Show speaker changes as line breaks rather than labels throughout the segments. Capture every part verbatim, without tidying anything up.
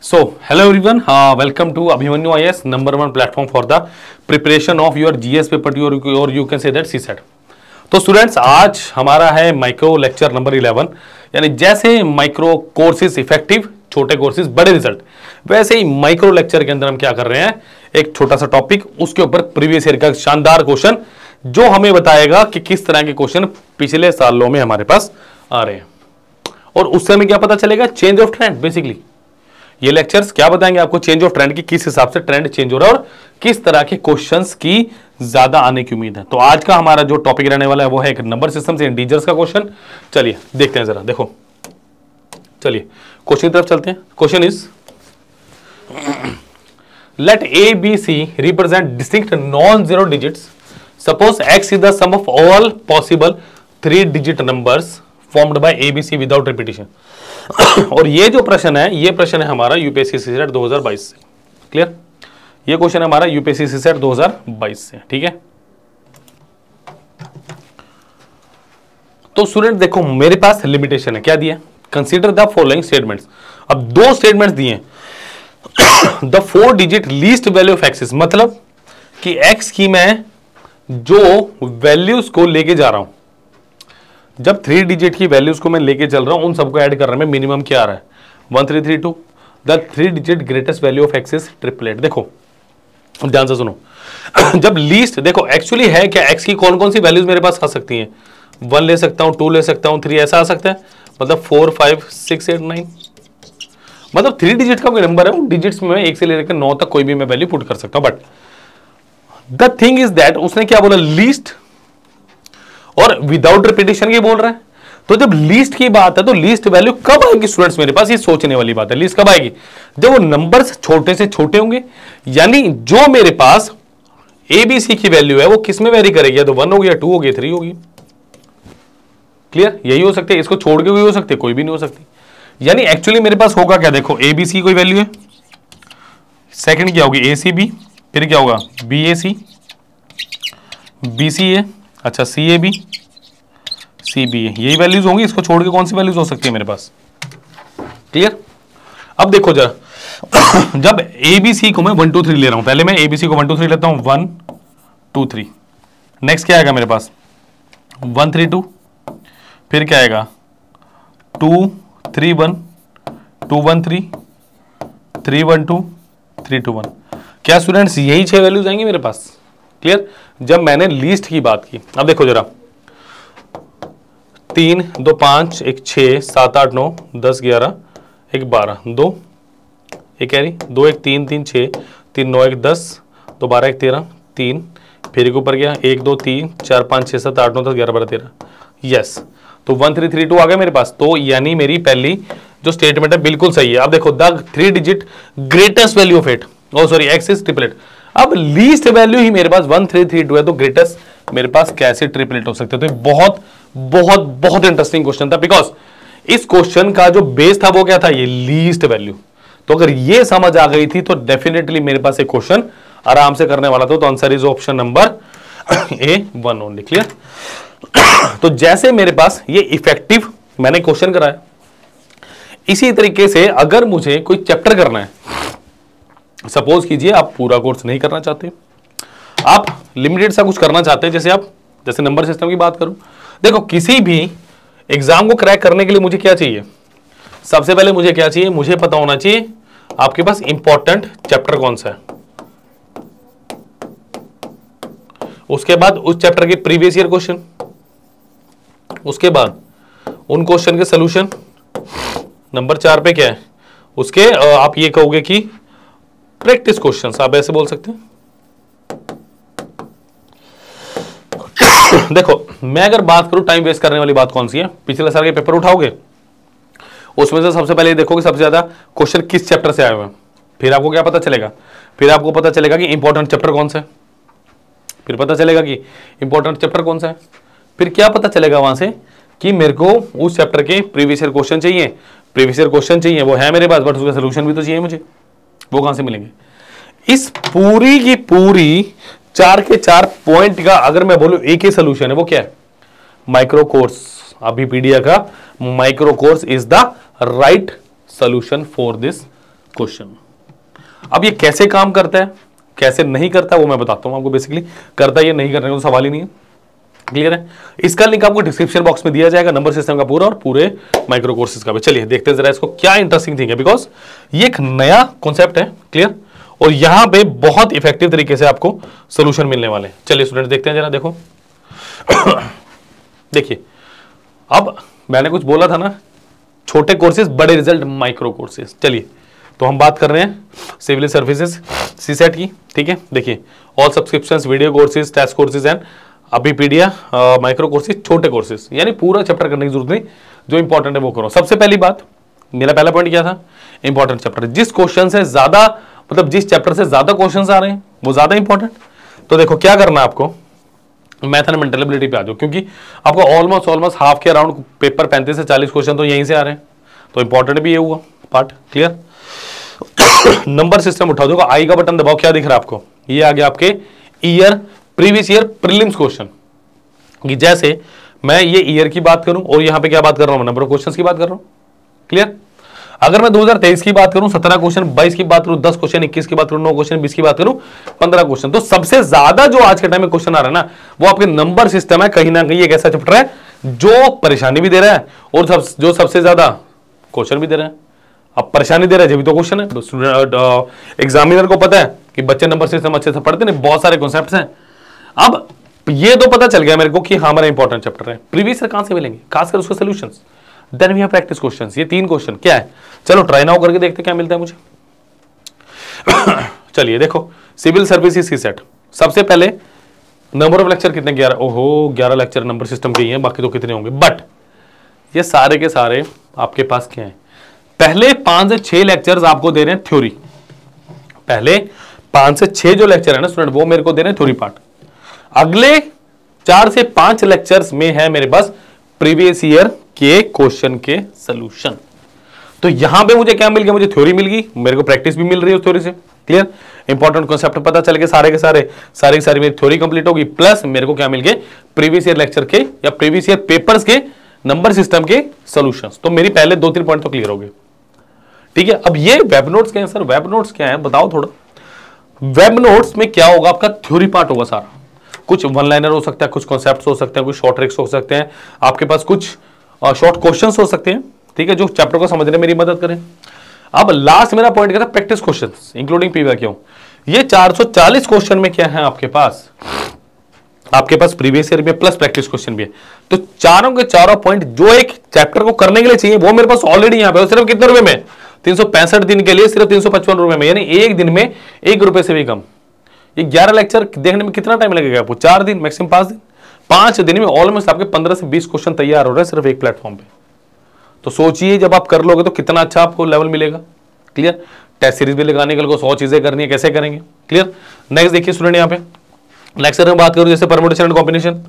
So, hello everyone, uh, welcome to Abhimanyu I A S, number one platform for the preparation of your G S paper or, or you can say that C SET. तो students आज हमारा है micro lecture number eleven, यानी जैसे micro courses effective, छोटे courses बड़े result, वैसे ही माइक्रो लेक्चर के अंदर हम क्या कर रहे हैं, एक छोटा सा टॉपिक, उसके ऊपर प्रीवियस ईयर का शानदार क्वेश्चन जो हमें बताएगा कि किस तरह के क्वेश्चन पिछले सालों में हमारे पास आ रहे हैं, और उससे हमें क्या पता चलेगा, चेंज ऑफ ट्रेंड। बेसिकली ये लेक्चर्स क्या बताएंगे आपको, चेंज ऑफ ट्रेंड की, किस हिसाब से ट्रेंड चेंज हो रहा है और किस तरह के क्वेश्चंस की ज्यादा आने की उम्मीद है। तो आज का हमारा जो टॉपिक रहने वाला है वो है एक नंबर सिस्टम से इंटीजर्स का क्वेश्चन। चलिए देखते हैं जरा, देखो चलिए क्वेश्चन की तरफ चलते हैं। Question is let A B C represent distinct non zero digits, suppose X is the sum of all possible three digit numbers formed by A B C without repetition. और ये जो प्रश्न है, ये प्रश्न है हमारा यूपीएससी सीसेट दो हज़ार बाईस से। क्लियर, ये क्वेश्चन है हमारा यूपीएससी सीसेट दो हज़ार बाईस से। ठीक है, तो स्टूडेंट देखो मेरे पास लिमिटेशन है, क्या दिया, कंसीडर द फॉलोइंग स्टेटमेंट्स। अब दो स्टेटमेंट्स दिए, the four digit least value of X, मतलब कि एक्स की मैं जो वैल्यूज को लेके जा रहा हूं, जब थ्री डिजिट की वैल्यूज को मैं लेके चल रहा हूं, उन सबको ऐड कर रहा हूं, मिनिमम क्या आ रहा है one three three two. The three digit greatest value of X is triplet. देखो ध्यान से सुनो, जब लीस्ट, देखो एक्चुअली है क्या, एक्स की कौन कौन सी वैल्यूज मेरे पास आ सकती हैं, वन ले सकता हूं, टू ले सकता हूं, थ्री, ऐसा आ सकता है, मतलब four five six eight nine, मतलब थ्री डिजिट का कोई नंबर है, वो डिजिट्स में एक से लेकर नौ तक कोई भी मैं वैल्यू पुट कर सकता हूं। But the thing is that उसने क्या बोला, लीस्ट और विदाउट रिपीटिशन की बोल रहा है। तो जब लीस्ट की बात है तो लीस्ट वैल्यू कब आएगी स्टूडेंट्स मेरे पास, ये सोचने वाली बात है। लीस्ट कब आएगी, जब वो नंबर्स छोटे से छोटे होंगे, यानी जो मेरे पास ए बी सी की वैल्यू है वो किस में वेरी करेगी, या तो वन होगी, या टू होगी, थ्री होगी। क्लियर, यही हो सकते हैं, इसको छोड़ के भी हो सकते, कोई भी नहीं हो सकती। यानी एक्चुअली मेरे पास होगा क्या, देखो ए बी सी कोई वैल्यू है, सेकंड क्या होगी ए सी बी, फिर क्या होगा बी ए सी, बी सी ए, अच्छा सी ए बी, सी बी ए, यही वैल्यूज होंगी, इसको छोड़ के कौन सी वैल्यूज हो सकती है मेरे पास। क्लियर, अब देखो जरा, जब ए बी सी को मैं वन टू थ्री ले रहा हूं, पहले मैं ए बी सी को वन टू थ्री लेता हूं, वन टू थ्री, नेक्स्ट क्या आएगा मेरे पास वन थ्री टू, फिर क्या आएगा two three one, two one three, three one two, three two one. क्या स्टूडेंट्स यही छह वैल्यूज आएंगे मेरे पास। क्लियर, जब मैंने लीस्ट की बात की। अब देखो जरा, तीन दो पांच, एक छह, सात आठ नौ, दस ग्यारह, एक बारह, दो एक कैरी, दो एक तीन, तीन छह, तीन नौ, एक दस, दो बारह, एक तेरह, तीन, फिर एक ऊपर गया, एक दो तीन चार पांच छह सात आठ नौ दस ग्यारह बारह तेरह, यस, तो वन थ्री थ्री टू आ गया मेरे पास। तो यानी मेरी पहली जो स्टेटमेंट है बिल्कुल सही है। अब देखो the three digit greatest value of eight, oh sorry X is triplet. अब लीस्ट वैल्यू ही मेरे पास वन थ्री थ्री टू है, तो ग्रेटेस्ट मेरे पास कैसे ट्रिपलेट हो सकते हैं। तो बहुत बहुत बहुत इंटरेस्टिंग क्वेश्चन था, बिकॉज इस क्वेश्चन का जो बेस था वो क्या था, ये लीस्ट वैल्यू। तो अगर ये समझ आ गई थी तो डेफिनेटली मेरे पास एक क्वेश्चन आराम से करने वाला था। तो answer is option number A one only. Clear, तो जैसे मेरे पास ये इफेक्टिव मैंने क्वेश्चन कराया, इसी तरीके से अगर मुझे कोई चैप्टर करना है, सपोज कीजिए आप पूरा कोर्स नहीं करना चाहते, आप लिमिटेड सा कुछ करना चाहते हैं, जैसे आप जैसे नंबर सिस्टम की बात करूं, देखो किसी भी एग्जाम को क्रैक करने के लिए मुझे क्या चाहिए, सबसे पहले मुझे क्या चाहिए, मुझे पता होना चाहिए आपके पास इंपॉर्टेंट चैप्टर कौन सा है, उसके बाद उस चैप्टर के प्रीवियस ईयर क्वेश्चन, उसके बाद उन क्वेश्चन के सॉल्यूशन, नंबर चार पे क्या है उसके आप ये कहोगे कि प्रैक्टिस क्वेश्चंस, आप ऐसे बोल सकते हैं। देखो मैं अगर बात करूं टाइम वेस्ट करने वाली बात कौन सी है, पिछले साल के पेपर उठाओगे, उसमें से सबसे पहले देखोगे सबसे ज्यादा क्वेश्चन किस चैप्टर से आए हुए हैं, फिर आपको क्या पता चलेगा, फिर आपको पता चलेगा कि इंपॉर्टेंट चैप्टर कौन सा है, फिर पता चलेगा कि इंपॉर्टेंट चैप्टर कौन सा है, फिर क्या पता चलेगा वहां से कि मेरे को उस चैप्टर के प्रीवियस ईयर क्वेश्चन चाहिए, प्रीवियस ईयर क्वेश्चन चाहिए, वो है मेरे पास, बट उसका सोल्यूशन भी तो चाहिए मुझे, वो कहां से मिलेंगे। इस पूरी की पूरी चार के चार पॉइंट का अगर मैं बोलूं एक ही सोल्यूशन है, वो क्या है, माइक्रो कोर्स। अभी पीडिया का micro course is the right solution for this question. अब ये कैसे काम करता है, कैसे नहीं करता है, वो मैं बताता हूं आपको। बेसिकली करता है ये, नहीं करने का तो सवाल ही नहीं है। क्लियर है? इसका लिंक आपको डिस्क्रिप्शन बॉक्स में दिया जाएगा, नंबर सिस्टम का पूरा और पूरे माइक्रो कोर्सेज का भी। चलिए देखते हैं जरा इसको, क्या इंटरेस्टिंग थिंग है, बिकॉज ये एक नया कॉन्सेप्ट है। क्लियर? और यहां पे बहुत इफेक्टिव तरीके से आपको सोल्यूशन मिलने वाले हैं। चलिए स्टूडेंट देखते हैं जरा, देखो देखिए, अब मैंने कुछ बोला था ना, छोटे कोर्सेज बड़े रिजल्ट माइक्रो कोर्सेज। चलिए तो हम बात कर रहे हैं सिविल सर्विसेज सीसेट की। ठीक है, देखिए all subscriptions, video courses, test courses and Abhipedia micro courses, छोटे कोर्सेज, यानी पूरा चैप्टर करने की जरूरत नहीं, जो इंपॉर्टेंट है वो करो। सबसे पहली बात, मेरा पहला पॉइंट क्या था, इंपॉर्टेंट चैप्टर। जिस क्वेश्चन से ज्यादा, मतलब जिस चैप्टर से ज्यादा क्वेश्चन आ रहे हैं वो ज्यादा इंपॉर्टेंट। तो देखो क्या करना है आपको, मैथ एंड मेंटल एबिलिटी पे आ जाओ, क्योंकि आपको ऑलमोस्ट ऑलमोस्ट हाफ के अराउंड पेपर पैंतीस से चालीस क्वेश्चन तो यहीं से आ रहे हैं, तो इंपॉर्टेंट भी ये हुआ पार्ट। क्लियर? नंबर सिस्टम उठा दो, आई का बटन दबाओ, क्या दिख रहा है आपको, ये आ गया आपके year, previous year prelims question. जैसे मैं ये ईयर की बात करूं और यहां पे क्या बात कर रहा हूं, नंबर ऑफ क्वेश्चंस की बात कर रहा हूं। क्लियर? अगर मैं दो हज़ार तेईस की बात करूं, सत्रह क्वेश्चन, बाईस की बात करूं, दस क्वेश्चन, इक्कीस की बात करूं, नौ क्वेश्चन, बीस की बात करूं, पंद्रह क्वेश्चन, तो सबसे ज्यादा जो आज के टाइम में क्वेश्चन आ रहा है ना, वो आपके नंबर सिस्टम है। कहीं ना कहीं एक ऐसा चैप्टर है जो परेशानी भी दे रहा है और सब, जो सबसे ज्यादा क्वेश्चन भी दे रहा है। अब परेशानी दे रहा है जब भी तो क्वेश्चन है। एग्जामिनर को पता है कि बच्चे नंबर सिस्टम अच्छे से पढ़ते नहीं, बहुत सारे कॉन्सेप्ट्स हैं। अब ये तो पता चल गया मेरे को कि हाँ हमारा इंपॉर्टेंट चैप्टर है, प्रीवियस ईयर कहां से मिलेंगे, खासकर उसके solutions, then we have practice questions. ये तीन क्वेश्चन क्या है, चलो ट्राई नाउ करके देखते क्या मिलता है मुझे। चलिए देखो, सिविल सर्विसेज सीसेट, सबसे पहले नंबर ऑफ लेक्चर कितने, ग्यारह। ओहो, ग्यारह लेक्चर नंबर सिस्टम के ही हैं, बाकी तो कितने होंगे, बट ये सारे के सारे आपके पास क्या है, पहले पांच से छह लेक्चर्स आपको दे रहे हैं थ्योरी। पहले पांच से छह जो लेक्चर है ना स्टूडेंट, वो मेरे को दे रहे हैं थ्योरी पार्ट। अगले चार से पांच लेक्चर्स में है मेरे पास प्रीवियस ईयर के क्वेश्चन के सॉल्यूशन। तो यहां पे मुझे क्या मिल गया, मुझे थ्योरी मिल गई, मेरे को प्रैक्टिस भी मिल रही है उस थ्योरी से। क्लियर? इंपॉर्टेंट कॉन्सेप्ट पता चल गए सारे के सारे, सारी की सारी मेरी थ्योरी कंप्लीट होगी, प्लस मेरे को क्या मिल गए, प्रीवियस ईयर लेक्चर के या प्रीवियस ईयर पेपर्स के नंबर सिस्टम के सॉल्यूशंस। तो मेरी पहले दो तीन पॉइंट तो क्लियर हो गए। ठीक है, अब ये वेब नोट्स क्या है सर, वेब नोट्स क्या है बताओ थोड़ा। वेब नोट्स में क्या होगा, आपका थ्योरी पार्ट होगा सारा, कुछ वन लाइनर हो सकता है, कुछ कॉन्सेप्ट्स हो सकते हैं, कुछ शॉर्ट ट्रिक्स हो सकते हैं, आपके पास कुछ शॉर्ट क्वेश्चंस हो सकते हैं। ठीक है, जो चैप्टर को समझने में मेरी मदद करें। अब लास्ट मेरा पॉइंट क्या था, प्रैक्टिस क्वेश्चंस इंक्लूडिंग पीवाईक्यू। ये चार सौ चालीस क्वेश्चन में क्या है आपके पास, आपके पास प्रीवियस ईयर में प्लस प्रैक्टिस क्वेश्चन भी है। तो चारों के चारों पॉइंट जो एक चैप्टर को करने के लिए चाहिए वो मेरे पास ऑलरेडी यहां पे, सिर्फ कितने रुपए में, तीन सौ पैंसठ दिन के लिए सिर्फ तीन सौ पचपन रुपए में, यानी एक दिन में एक रुपए से भी कम। ये ग्यारह लेक्चर देखने में कितना टाइम लगेगा आपको, चार दिन, मैक्सिमम पांच दिन। पांच दिन में ऑलमोस्ट आपके पंद्रह से बीस क्वेश्चन तैयार हो रहे हैं सिर्फ एक प्लेटफॉर्म पे। तो सोचिए जब आप कर लोगे तो कितना अच्छा आपको लेवल मिलेगा। क्लियर? टेस्ट सीरीज भी लगाने के लिए सौ चीजें करनी है, कैसे करेंगे। क्लियर? नेक्स्ट देखिए स्टूडेंट, यहाँ पे लेक्चर में बात करूं जैसे परम्यूटेशन एंड कॉम्बिनेशन,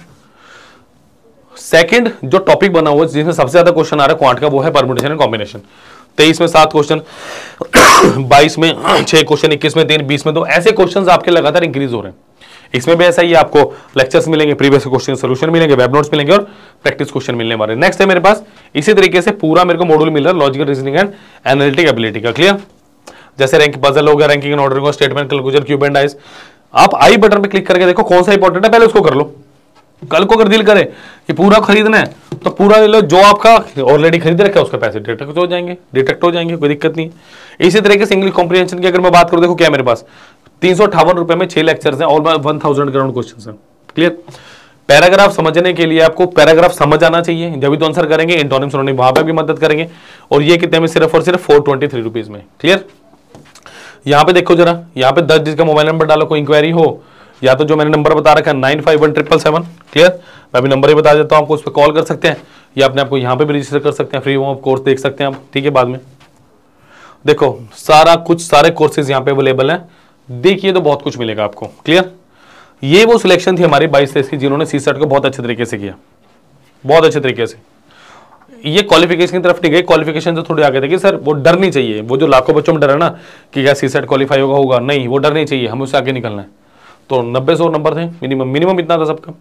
सेकंड जो टॉपिक बना हुआ है जिसमें सबसे ज्यादा क्वेश्चन आ रहा है क्वांट का, वो है परम्यूटेशन एंड कॉम्बिनेशन। तेईस में सात क्वेश्चन, बाईस में छह क्वेश्चन, इक्कीस में तीन, बीस में दो, ऐसे क्वेश्चन आपके लगातार इंक्रीज हो रहे हैं। इसमें भी ऐसा ही आपको लेक्चर्स मिलेंगे, प्रीवियस क्वेश्चन सॉल्यूशन मिलेंगे, वेब नोट्स मिलेंगे और प्रैक्टिस क्वेश्चन मिलने वाले। नेक्स्ट है मेरे पास इसी तरीके से पूरा मेरे को मॉड्यूल मिल रहा है logical reasoning and analytic ability का। क्लियर? जैसे रैंक पजल हो गया, ranking and ordering, statement, conclusion, cube and dice. आप आई बटन पे क्लिक करके देखो कौन सा इंपॉर्टेंट है, पहले उसको कर लो। कल को अगर डील करे कि पूरा खरीदना है तो पूरा ले लो, जो आपका ऑलरेडी खरीद रखा है उसके पैसे डिटेक्ट हो जाएंगे, डिटेक्ट हो जाएंगे, कोई दिक्कत नहीं। इसी तरीके से इंग्लिश कॉम्प्रिहेंशन की अगर मैं बात करूं, देखो क्या है मेरे पास तीन सौ अट्ठावन रुपए में छह लेक्चर्स हैं, almost one thousand ground question है। क्लियर? पैराग्राफ समझने के लिए आपको पैराग्राफ समझ आना चाहिए, जब भी तो आंसर करेंगे। इंटोनिम सिनोनिम वहां पे भी मदद करेंगे, और ये कितने में, सिर्फ और सिर्फ फोर ट्वेंटी थ्री रुपीज में। क्लियर? यहाँ पे देखो जरा, यहाँ पे दस जिसका मोबाइल नंबर डालो, कोई इंक्वायरी हो, या तो जो मैंने नंबर बता रखा है nine five one triple seven. Clear? मैं अभी नंबर ही बता देता हूँ आपको, उस पर कॉल कर सकते हैं या अपने आपको यहाँ पे भी रजिस्टर कर सकते हैं, फ्री ऑफ कोर्स देख सकते हैं आप। ठीक है, बाद में देखो सारा कुछ, सारे कोर्सेज यहाँ पे अवेलेबल हैं, देखिए तो बहुत कुछ मिलेगा आपको। क्लियर? ये वो सिलेक्शन थी हमारी बाईस तेईस की जिन्होंने सी सेट को बहुत अच्छे तरीके से किया, बहुत अच्छे तरीके से। ये क्वालिफिकेशन की तरफ नहीं गए, क्वालिफिकेशन से थोड़ी आगे थे कि सर वो डर नहीं चाहिए, वो जो लाखों बच्चों में डर है ना कि क्या सी सेट क्वालिफाई होगा होगा नहीं, वो डर नहीं चाहिए, हमें उससे आगे निकलना है। तो नब्बे सौ नंबर थे मिनिमम, मिनिमम इतना था सबका।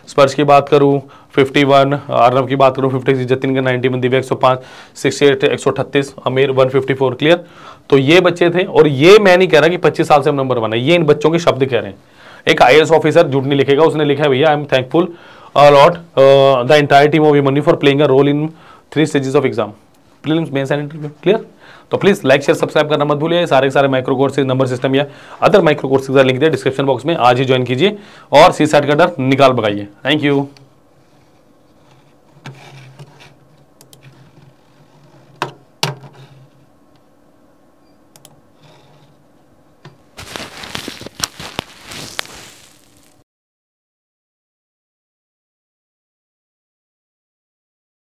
स्पर्श की बात करूँ इक्यावन, अर्नब की बात करूँ छप्पन, जतिन का नाइन्टी, दिव्या एक सौ पाँच, अड़सठ, एक सौ अड़तीस, अमीर एक सौ चौवन। क्लियर। तो ये बच्चे थे, और ये मैं नहीं कह रहा कि पच्चीस साल से हम नंबर वन है, ये इन बच्चों के शब्द कह रहे हैं। एक आई ए एस ऑफिसर झूठ नहीं लिखेगा, उसने लिखा है भैया I am thankful a lot the entire team of money for playing a role in three stages of exam, prelims, mains and interview. Clear. तो प्लीज लाइक शेयर सब्सक्राइब करना मत भूलिए। सारे के सारे माइक्रो कोर्सेज, नंबर सिस्टम या other micro courses का link दिया डिस्क्रिप्शन बॉक्स में, आज ही ज्वाइन कीजिए और सी सैट का डर निकाल भगाइए। Thank you.